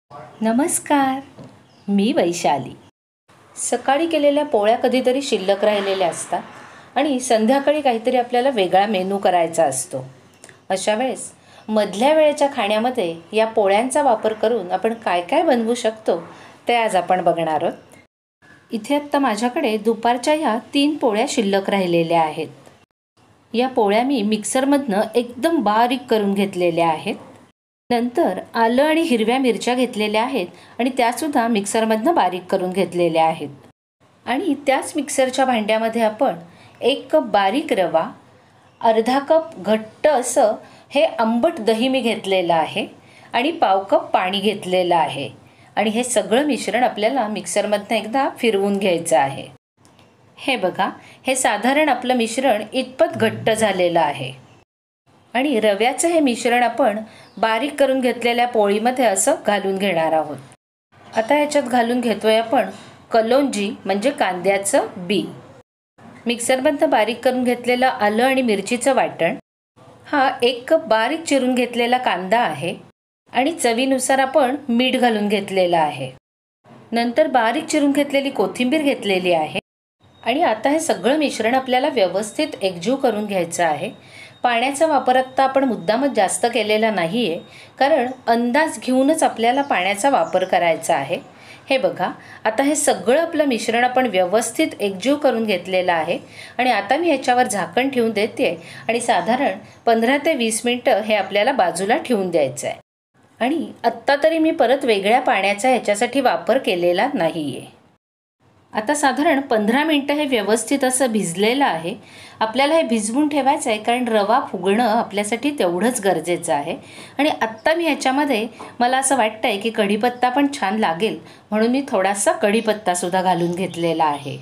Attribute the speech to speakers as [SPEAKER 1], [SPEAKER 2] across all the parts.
[SPEAKER 1] नमस्कार. मी वैशाली. सकाळी केलेल्या पोळ्या कधीतरी शिल्लक राहिलेल्या असतात आणि संध्याकाळी काहीतरी आपल्याला वेगळा मेनू करायचा असतो. अशा वेळेस मधल्या वेळेच्या खाण्यामध्ये या पोळ्यांचा वापर करून आपण काय काय बनवू शकतो ते आज आपण बघणार आहोत. इथे आत्ता माझ्याकडे दुपारच्या ह्या 3 पोळ्या शिल्लक राहिलेल्या आहेत. या पोळ्या मी मिक्सरमधनं एकदम बारीक करून घेतलेल्या आहेत. नंतर आलं आणि हिरव्या मिरच्या घेतलेल्या आहेत आणि त्यासुद्धा मिक्सरमधनं बारीक करून घेतलेल्या आहेत. आणि त्याच मिक्सरच्या भांड्यामध्ये आपण 1 कप बारीक रवा, अर्धा कप घट्ट असं हे आंबट दही मी घेतलेलं आहे आणि पाव कप पाणी घेतलेलं आहे. आणि हे सगळं मिश्रण आपल्याला मिक्सरमधनं एकदा फिरवून घ्यायचं आहे. हे बघा, हे साधारण आपलं मिश्रण इतपत घट्ट झालेलं आहे. आणि रव्याचं हे मिश्रण आपण बारीक करून घेतलेल्या पोळीमध्ये असं घालून घेणार आहोत. आता ह्याच्यात घालून घेतोय आपण कलोंजी म्हणजे कांद्याचं बी. मिक्सरमधनं बारीक करून घेतलेलं आलं आणि मिरचीचं वाटण. हा 1 कप बारीक चिरून घेतलेला कांदा आहे आणि चवीनुसार आपण मीठ घालून घेतलेलं आहे. नंतर बारीक चिरून घेतलेली कोथिंबीर घेतलेली आहे. आणि आता हे सगळं मिश्रण आपल्याला व्यवस्थित एकजीव करून घ्यायचं आहे. पाण्याचा वापर आत्ता आपण मुद्दामच जास्त केलेला नाही आहे, कारण अंदाज घेऊनच आपल्याला पाण्याचा वापर करायचा आहे. हे बघा, आता हे सगळं आपलं मिश्रण आपण व्यवस्थित एकजीव करून घेतलेलं आहे. आणि आता मी ह्याच्यावर झाकण ठेवून देते आणि साधारण 15 ते 20 मिनटं हे आपल्याला बाजूला ठेवून द्यायचं आहे. आणि आत्ता तरी मी परत वेगळ्या पाण्याचा ह्याच्यासाठी वापर केलेला नाही आहे. आता साधारण 15 मिनटं हे व्यवस्थित असं भिजलेलं आहे. आपल्याला हे भिजवून ठेवायचं आहे, कारण रवा फुगणं आपल्यासाठी तेवढंच गरजेचं आहे. आणि आत्ता मी ह्याच्यामध्ये मला असं वाटतं आहे की कढीपत्ता पण छान लागेल, म्हणून मी थोडासा कढीपत्तासुद्धा घालून घेतलेला आहे.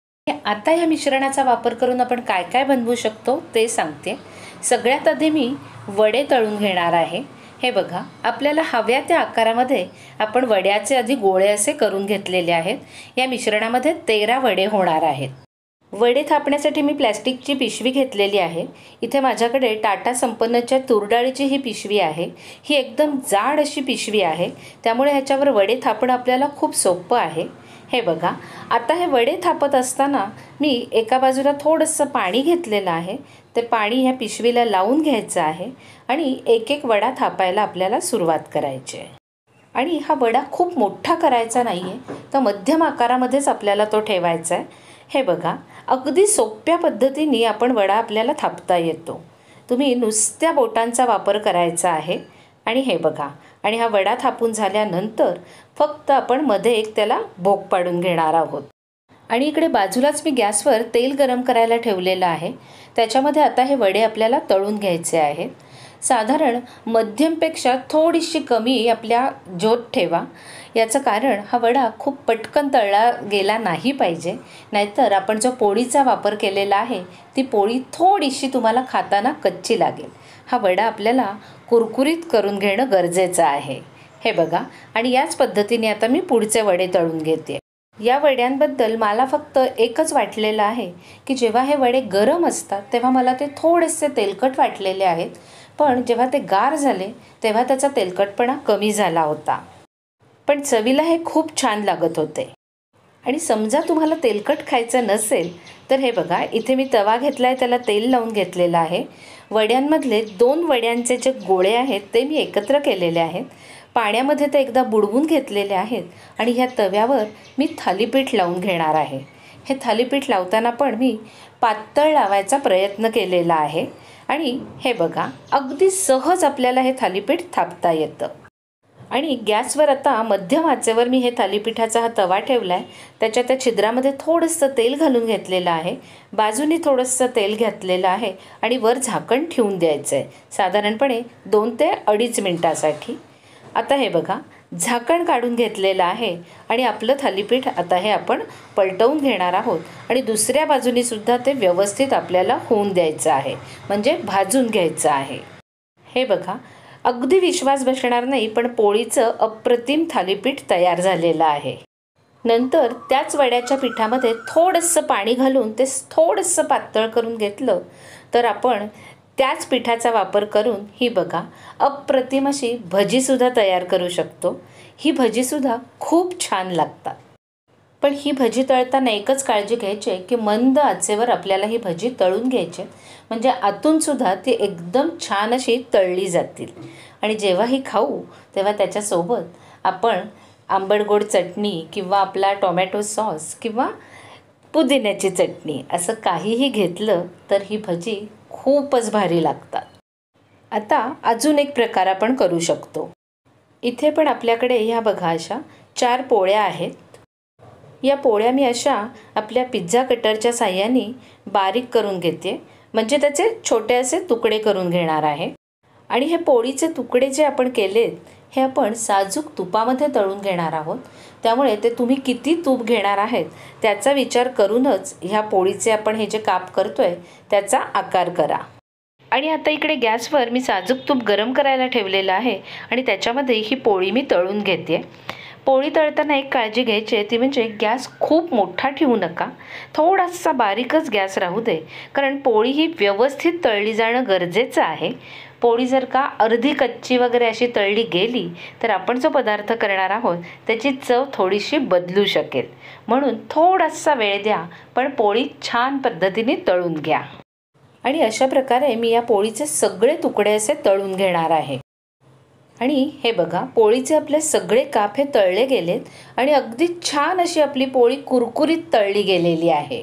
[SPEAKER 1] आता ह्या मिश्रणाचा वापर करून आपण काय काय बनवू शकतो ते सांगते. सगळ्यात आधी मी वडे तळून घेणार आहे. हे बघा, आपल्याला हव्या त्या आकारामध्ये आपण वड्याचे आधी गोळे असे करून घेतलेले आहेत. या मिश्रणामध्ये 13 वडे होणार आहेत. वडे थापण्यासाठी मी प्लॅस्टिकची पिशवी घेतलेली आहे. इथे माझ्याकडे टाटा संपन्नच्या तूर डाळीची ही पिशवी आहे. ही एकदम जाड अशी पिशवी आहे, त्यामुळे ह्याच्यावर वडे थापणं आपल्याला खूप सोपं आहे. हे बघा, आता हे वडे थापत असताना मी एका बाजूला थोडंसं पाणी घेतलेलं आहे. ते पाणी ह्या पिशवीला लावून घ्यायचं आहे आणि एक एक वडा थापायला आपल्याला सुरुवात करायची आहे. आणि हा वडा खूप मोठा करायचा नाही आहे, तर मध्यम आकारामध्येच आपल्याला तो ठेवायचा आहे. हे बघा, अगदी सोप्या पद्धतीने आपण वडा आपल्याला थापता येतो. तुम्ही नुसत्या बोटांचा वापर करायचा आहे. आणि हे बघा, आणि हा वडा थापून झाल्यानंतर फक्त आपण मध्ये एक त्याला भोक पाडून घेणार आहोत. आणि इकडे बाजूलाच मी गॅसवर तेल गरम करायला ठेवलेलं आहे. त्याच्यामध्ये आता हे वडे आपल्याला तळून घ्यायचे आहेत. साधारण मध्यमपेक्षा थोडीशी कमी आपल्या ज्योत ठेवा. याचं कारण हा वडा खूप पटकन तळला गेला नाही पाहिजे, नाहीतर आपण जो पोळीचा वापर केलेला आहे ती पोळी थोडीशी तुम्हाला खाताना कच्ची लागेल. हा वडा आपल्याला कुरकुरीत करून घेणं गरजेचं आहे. हे बघा, आणि याच पद्धतीने आता मी पुढचे वडे तळून घेते. या वड्यांबद्दल मला फक्त एकच वाटलेलं आहे की जेव्हा हे वडे गरम असतात तेव्हा मला ते थोडेसे तेलकट वाटलेले आहेत, पण जेव्हा ते गार झाले तेव्हा त्याचा तेलकटपणा कमी झाला होता. पण चवीला हे खूप छान लागत होते. आणि समजा तुम्हाला तेलकट खायचं नसेल तर हे बघा, इथे मी तवा घेतला आहे, त्याला तेल लावून घेतलेलं आहे. वड्यांमधले 2 वड्यांचे जे गोळे आहेत ते मी एकत्र केलेले आहेत. पाण्यामध्ये ते एकदा बुडवून घेतलेले आहेत आणि ह्या तव्यावर मी थालीपीठ लावून घेणार आहे. हे थालीपीठ लावताना पण मी पातळ लावायचा प्रयत्न केलेला आहे. आणि हे बघा, अगदी सहज आपल्याला हे थालीपीठ थापता येतं. आणि गॅसवर आता मध्यम आचेवर मी हे थालीपीठाचा हा तवा ठेवला आहे. त्याच्या त्या छिद्रामध्ये थोडंसं तेल घालून घेतलेलं आहे. बाजूनी थोडंसं तेल घातलेलं आहे आणि वर झाकण ठेवून द्यायचं आहे साधारणपणे 2 ते 2.5 मिनटासाठी. आता हे बघा, झाकण काढून घेतलेलं आहे आणि आपलं थालीपीठ आता हे आपण पलटवून घेणार आहोत. आणि दुसऱ्या बाजूनी सुद्धा ते व्यवस्थित आपल्याला होऊन द्यायचं आहे, म्हणजे भाजून घ्यायचं आहे. हे बघा, अगदी विश्वास बसणार नाही, पण पोळीचं अप्रतिम थालीपीठ तयार झालेलं आहे. नंतर त्याच वड्याच्या पिठामध्ये थोडंसं पाणी घालून ते थोडंसं पातळ करून घेतलं तर आपण त्याच पिठाचा वापर करून ही बघा अप्रतिम अशी भजीसुद्धा तयार करू शकतो. ही भजीसुद्धा खूप छान लागतात. पण ही भजी तळताना एकच काळजी घ्यायची आहे की मंद आचेवर आपल्याला ही भजी तळून घ्यायची, म्हणजे आतूनसुद्धा ती एकदम छान अशी तळली जातील. आणि जेव्हा ही खाऊ तेव्हा त्याच्यासोबत आपण आंबट गोड चटणी किंवा आपला टोमॅटो सॉस किंवा पुदिन्याची चटणी असं काहीही घेतलं तर ही भजी खूपच भारी लागतात. आता अजून एक प्रकार आपण करू शकतो. इथे पण आपल्याकडे ह्या बघा अशा 4 पोळ्या आहेत. या पोळ्या मी अशा आपल्या पिझ्झा कटरच्या साहाय्याने बारीक करून घेते, म्हणजे त्याचे छोटे असे तुकडे करून घेणार आहे. आणि हे पोळीचे तुकडे जे आपण केलेत हे आपण साजूक तुपामध्ये तळून घेणार आहोत. त्यामुळे ते तुम्ही किती तूप घेणार आहेत त्याचा विचार करूनच ह्या पोळीचे आपण हे जे काप करतोय त्याचा आकार करा. आणि आता इकडे गॅसवर मी साजूक तूप गरम करायला ठेवलेलं आहे आणि त्याच्यामध्ये ही पोळी मी तळून घेते. पोळी तळताना एक काळजी घ्यायची आहे ती म्हणजे गॅस खूप मोठा ठेवू नका, थोडासा बारीकच गॅस राहू दे, कारण पोळी ही व्यवस्थित तळली जाणं गरजेचं आहे. पोळी जर का अर्धी कच्ची वगैरे अशी तळली गेली तर आपण जो पदार्थ करणार आहोत त्याची चव थोडीशी बदलू शकेल. म्हणून थोडासा वेळ द्या, पण पोळी छान पद्धतीने तळून घ्या. आणि अशा प्रकारे मी या पोळीचे सगळे तुकडे असे तळून घेणार आहे. आणि हे बघा पोळीचे आपले सगळे काप हे तळले गेलेत आणि अगदी छान अशी आपली पोळी कुरकुरीत तळली गेलेली आहे.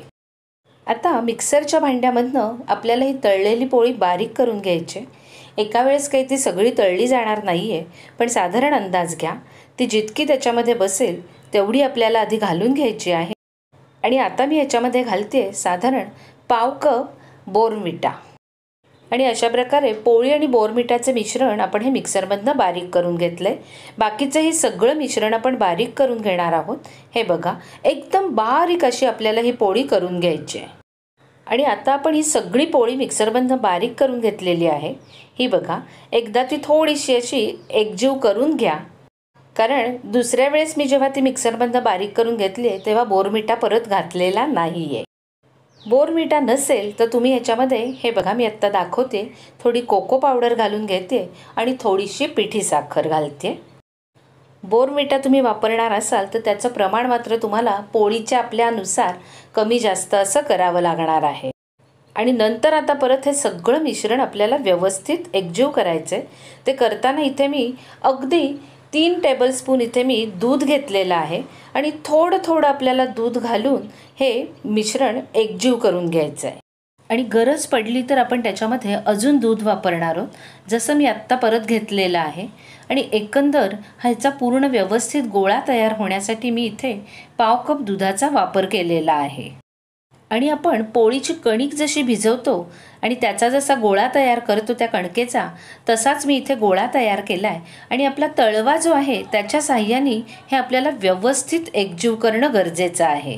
[SPEAKER 1] आता मिक्सरच्या भांड्यामधनं आपल्याला ही तळलेली पोळी बारीक करून घ्यायची. एका वेळेस काही ती सगळी तळली जाणार नाही आहे, पण साधारण अंदाज घ्या. ती जितकी त्याच्यामध्ये बसेल तेवढी आपल्याला आधी घालून घ्यायची आहे. आणि आता मी याच्यामध्ये घालते साधारण पाव कप बोर्नव्हिटा. आणि अशा प्रकारे पोळी आणि बोर्नव्हिटाचे मिश्रण आपण हे मिक्सरमधनं बारीक करून घेतलं आहे. बाकीचं हे सगळं मिश्रण आपण बारीक करून घेणार आहोत. हे बघा एकदम बारीक अशी आपल्याला ही पोळी करून घ्यायची आहे. आणि आता आपण ही सगळी पोळी मिक्सरमधनं बारीक करून घेतलेली आहे. ही बघा एकदा ती थोडीशी अशी एकजीव करून घ्या, कारण दुसऱ्या वेळेस मी जेव्हा ती मिक्सरमधनं बारीक करून घेतली तेव्हा बोर्नव्हिटा परत घातलेला नाही आहे. बोर्नव्हिटा नसेल तर तुम्ही ह्याच्यामध्ये हे बघा मी आत्ता दाखवते थोडी कोको पावडर घालून घेते आणि थोडीशी पिठी साखर घालते. बोर्नव्हिटा तुम्ही वापरणार असाल तर त्याचं प्रमाण मात्र तुम्हाला पोळीच्या आपल्यानुसार कमी जास्त असं करावं लागणार आहे. आणि नंतर आता परत हे सगळं मिश्रण आपल्याला व्यवस्थित एकजीव करायचं आहे. ते करताना इथे मी अगदी 3 टेबलस्पून इथे मी दूध घेतलेलं आहे आणि थोडं थोडं आपल्याला दूध घालून हे मिश्रण एकजीव करून घ्यायचं आहे. आणि गरज पडली तर आपण त्याच्यामध्ये अजून दूध वापरणार आहोत, जसं मी आत्ता परत घेतलेलं आहे. आणि एकंदर ह्याचा पूर्ण व्यवस्थित गोळा तयार होण्यासाठी मी इथे पाव कप दुधाचा वापर केलेला आहे. आणि आपण पोळीची कणिक जशी भिजवतो आणि त्याचा जसा गोळा तयार करतो त्या कणकेचा, तसाच मी इथे गोळा तयार केला आहे. आणि आपला तळवा जो आहे त्याच्या साहाय्याने हे आपल्याला व्यवस्थित एकजीव करणं गरजेचं आहे.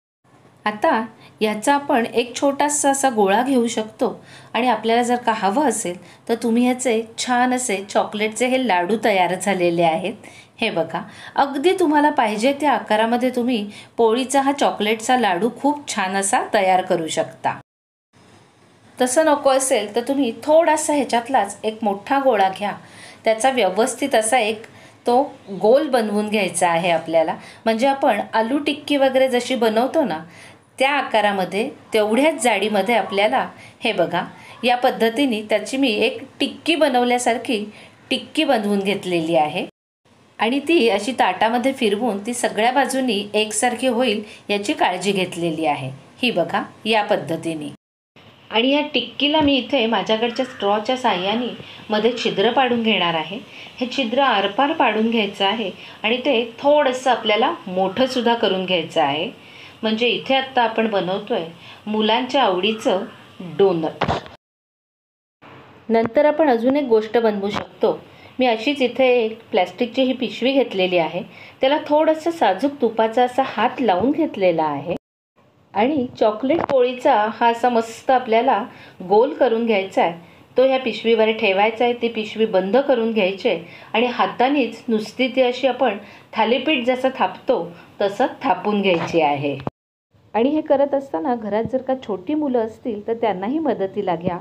[SPEAKER 1] आता याचा आपण एक छोटासा असा गोळा घेऊ शकतो आणि आपल्याला जर का हवं असेल तर तुम्ही ह्याचे छान असे चॉकलेटचे हे लाडू तयार झालेले आहेत. हे बघा अगदी तुम्हाला पाहिजे त्या आकारामध्ये तुम्ही पोळीचा हा चॉकलेटचा लाडू खूप छान असा तयार करू शकता. तसं नको असेल तर तुम्ही थोडासा ह्याच्यातलाच एक मोठा गोळा घ्या, त्याचा व्यवस्थित असा एक तो गोल बनवून घ्यायचा आहे आपल्याला. म्हणजे आपण आलू टिक्की वगैरे जशी बनवतो ना त्या आकारामध्ये तेवढ्याच जाडीमध्ये आपल्याला हे बघा या पद्धतीने त्याची मी एक टिक्की बनवल्यासारखी टिक्की बनवून घेतलेली आहे. आणि ती अशी ताटामध्ये फिरवून ती सगळ्या बाजूनी एकसारखी होईल याची काळजी घेतलेली आहे. ही बघा या पद्धतीने. आणि या टिक्कीला मी इथे माझ्याकडच्या स्ट्रॉच्या साहाय्याने मध्ये छिद्र पाडून घेणार आहे. हे छिद्र आरपार पाडून घ्यायचं आहे आणि ते थोडंसं आपल्याला मोठंसुद्धा करून घ्यायचं आहे. म्हणजे इथे आत्ता आपण बनवतोय मुलांच्या आवडीचं डोनट. नंतर आपण अजून एक गोष्ट बनवू शकतो. मी अशीच इथे एक प्लॅस्टिकची ही पिशवी घेतलेली आहे, त्याला थोडंसं साजूक तुपाचा असा हात लावून घेतलेला आहे. आणि चॉकलेट पोळीचा हा असा मस्त आपल्याला गोल करून घ्यायचा आहे. तो ह्या पिशवीवर ठेवायचा आहे. ती पिशवी बंद करून घ्यायची आहे आणि हातानेच नुसती ती अशी आपण थालीपीठ जसं थापतो तसं थापून घ्यायची आहे. आणि हे करत असताना घरात जर का छोटी मुलं असतील तर त्यांनाही मदतीला घ्या.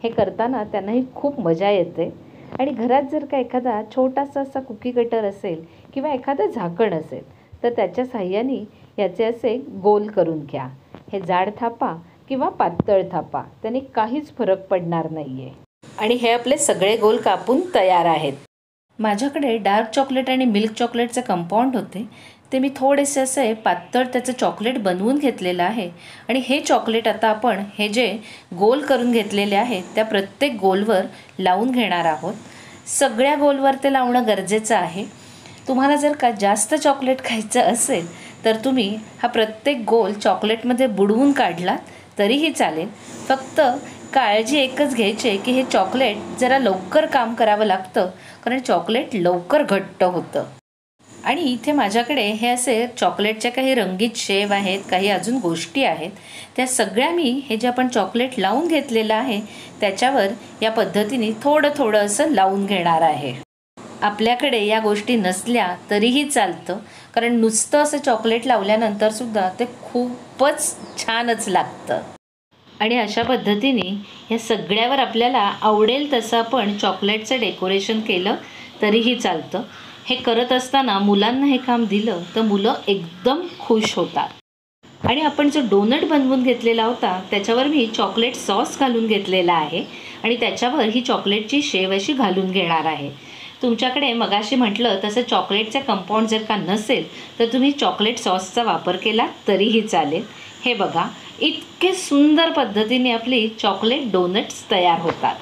[SPEAKER 1] हे करताना त्यांनाही खूप मजा येते. आणि घरात जर का एखादा छोटासा असा कुकी कटर असेल किंवा एखादं झाकण असेल तर त्याच्या साहाय्याने याचे असे गोल करून घ्या. हे जाड थापा किंवा पातळ थापा, त्याने काहीच फरक पडणार नाही आहे. आणि हे आपले सगळे गोल कापून तयार आहेत. माझ्याकडे डार्क चॉकलेट आणि मिल्क चॉकलेटचे कंपाऊंड होते, ते मी थोडेसे असे पातळ त्याचं चॉकलेट बनवून घेतलेलं आहे. आणि हे चॉकलेट आता आपण हे जे गोल करून घेतलेले आहेत त्या प्रत्येक गोलवर लावून घेणार आहोत. सगळ्या गोलवर ते लावणं गरजेचं आहे. तुम्हाला जर का जास्त चॉकलेट खायचं असेल तर तुम्ही हा प्रत्येक गोल चॉकलेटमध्ये बुडवून काढलात तरीही चालेल. फक्त काळजी एकच घ्यायची की हे चॉकलेट जरा लवकर काम करावं लागतं, कारण चॉकलेट लवकर घट्ट होतं. आणि इथे माझ्याकडे हे असे चॉकलेटच्या काही रंगीत शेव आहेत, काही अजून गोष्टी आहेत. त्या सगळ्या मी हे जे आपण चॉकलेट लावून घेतलेलं आहे त्याच्यावर या पद्धतीने थोडं थोडं असं लावून घेणार आहे. आपल्याकडे या गोष्टी नसल्या तरीही चालतं, कारण नुसतं असं चॉकलेट लावल्यानंतरसुद्धा ते खूपच छानच लागतं. आणि अशा पद्धतीने या सगळ्यावर आपल्याला आवडेल तसं आपण चॉकलेटचं डेकोरेशन केलं तरीही चालतं. हे करत असताना मुलांना हे काम दिलं तर मुलं एकदम खुश होतात. आणि आपण जो डोनट बनवून घेतलेला होता त्याच्यावर मी चॉकलेट सॉस घालून घेतलेला आहे आणि त्याच्यावर ही चॉकलेटची शेव अशी घालून घेणार आहे. तुमच्याकडे मगाशी म्हटलं तसं चॉकलेटचा कंपाऊंड जर का नसेल तर तुम्ही चॉकलेट सॉसचा वापर केला तरीही चालेल. हे बघा, इतके सुंदर पद्धतीने आपली चॉकलेट डोनट्स तयार होतात.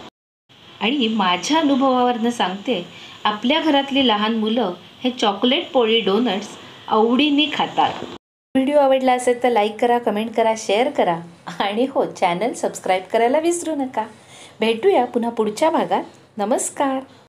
[SPEAKER 1] आणि माझ्या अनुभवावरनं सांगते, आपल्या घरातली लहान मुलं हे चॉकलेट पोळी डोनट्स आवडीने खातात. व्हिडिओ आवडला असेल तर लाईक करा, कमेंट करा, शेअर करा आणि हो, चॅनल सबस्क्राईब करायला विसरू नका. भेटूया पुन्हा पुढच्या भागात. नमस्कार.